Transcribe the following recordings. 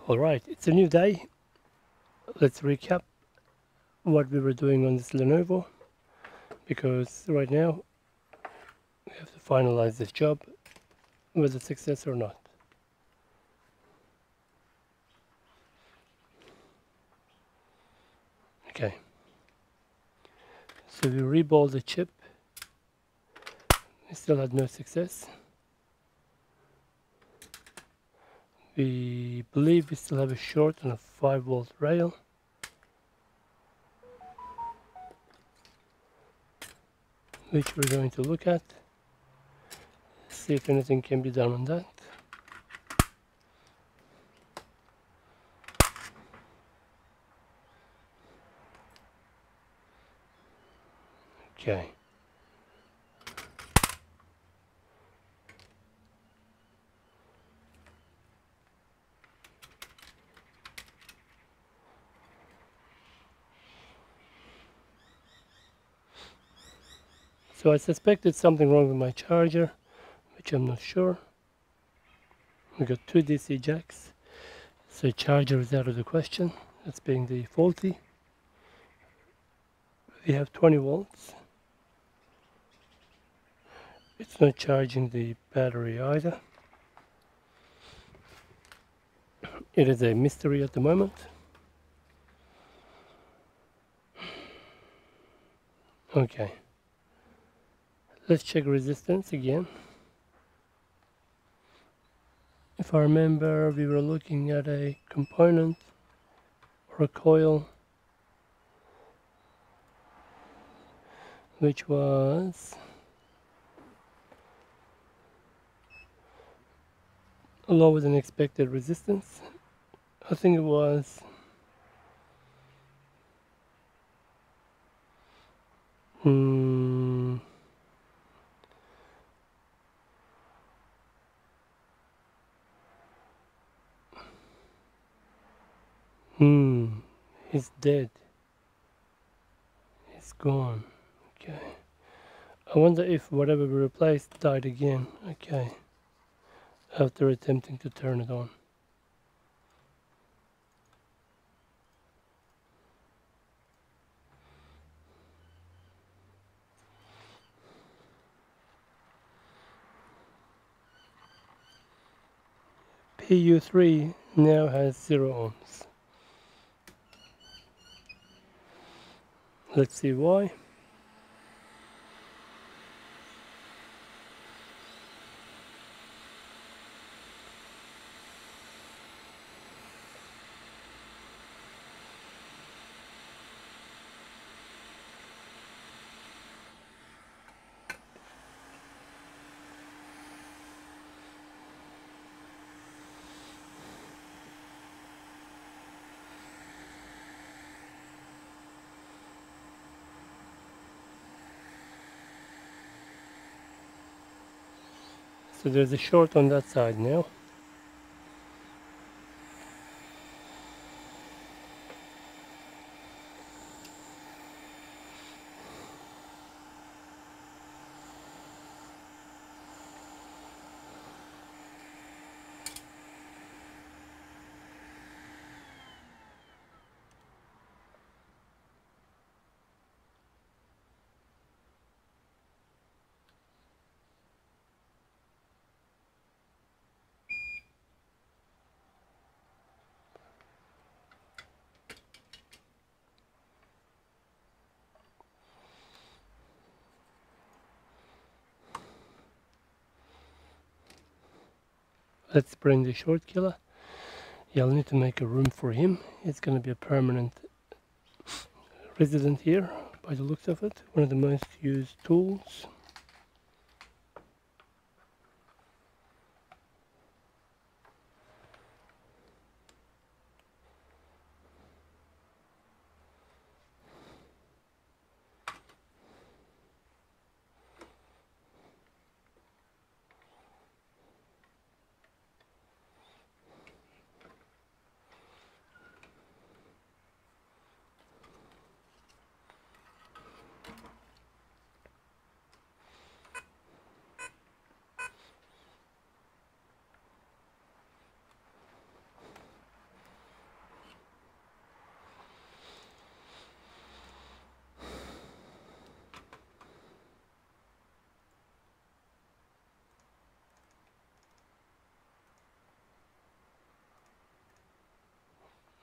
Alright, it's a new day. Let's recap what we were doing on this Lenovo, because right now we have to finalize this job, whether success or not. Okay, so we reballed the chip. We still had no success. We believe we still have a short on a 5-volt rail. Which we're going to look at. See if anything can be done on that. Okay. So I suspect it's something wrong with my charger, which I'm not sure. We got 2 DC jacks, so charger is out of the question. That's being the faulty. We have 20 volts. It's not charging the battery either. It is a mystery at the moment. Okay. Let's check resistance again. If I remember, we were looking at a component or a coil which was lower than expected resistance. I think it was he's dead. He's gone. Okay. I wonder if whatever we replaced died again. Okay. After attempting to turn it on. PU3 now has 0 ohms. Let's see why. So there's a short on that side now. Let's bring the short killer. Yeah, I'll need to make a room for him. It's going to be a permanent resident here, by the looks of it. One of the most used tools.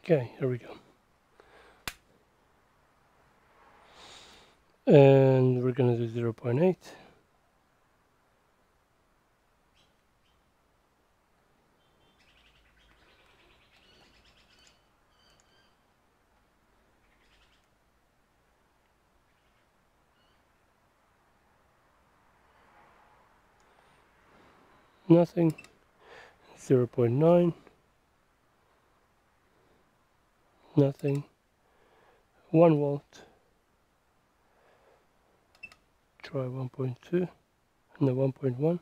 Okay, here we go. And we're going to do 0.8. Nothing. 0.9. Nothing. 1 volt. Try 1.2. No, 1.1.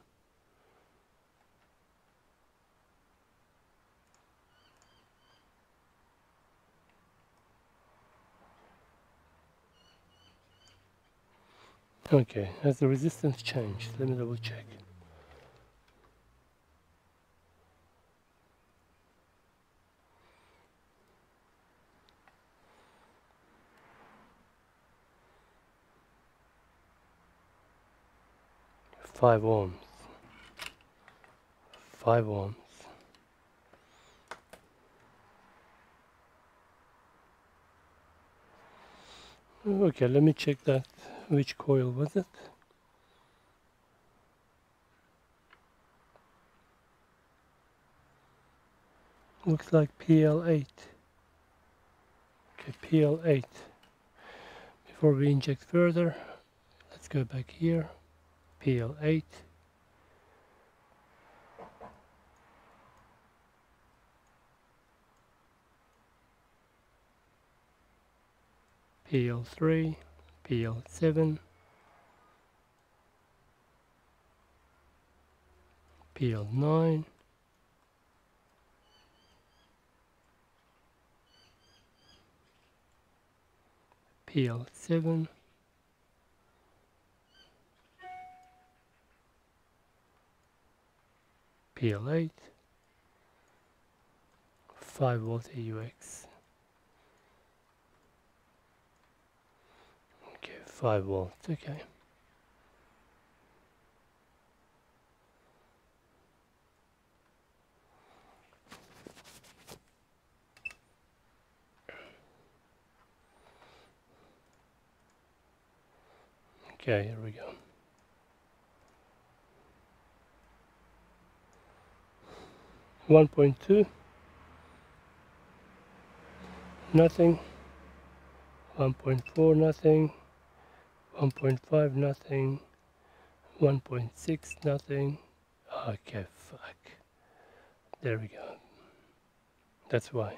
Okay, has the resistance changed? Let me double check. Five ohms. 5 ohms. Okay, let me check that. Which coil was it? Looks like PL8. Okay, PL8. Before we inject further, let's go back here. PL8. PL3. PL7. PL9. PL7. PL8. 5 volt AUX. Okay, 5 volts, okay. Okay, here we go. One 1.2, nothing. 1.4, nothing. 1.5, nothing. 1.6, nothing. Okay, fuck. There we go. That's why.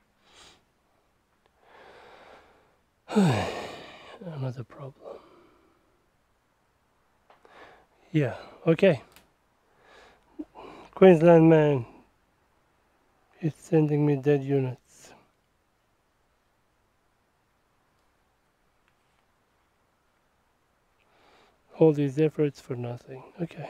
Another problem. Yeah, okay. Queensland man is sending me dead units. All these efforts for nothing. Okay.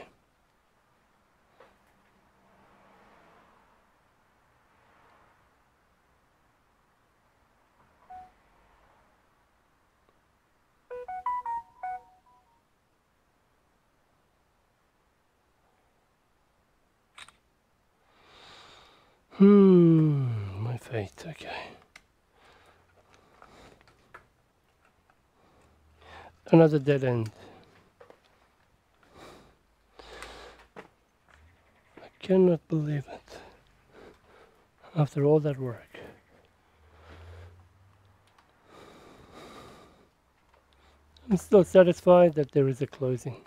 My fate, okay. Another dead end. I cannot believe it. After all that work. I'm still satisfied that there is a closing.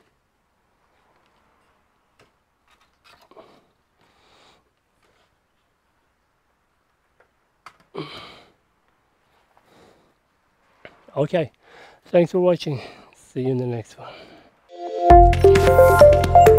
Okay, thanks for watching. See you in the next one.